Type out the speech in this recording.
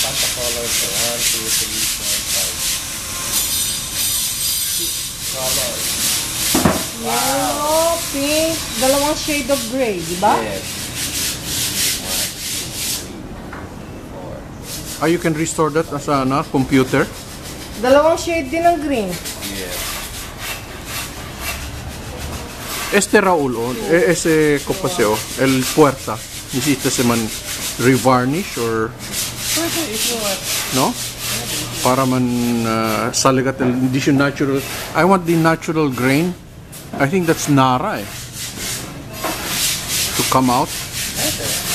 the colors. So 1, 2, 3, 4, 5. Colors. Yellow, pink, dalawang shade of gray, di ba? Yes. 1, 2, 3, 4. You can restore that as a computer. Dalawang shade din ng green. Yes. Este Raúl, ese copaseo, el puerta, necesita se man revarnish or Pwede, if you want. no? Para man saligat hindi siya natural. I want the natural grain. I think that's Nara to come out. Pwede.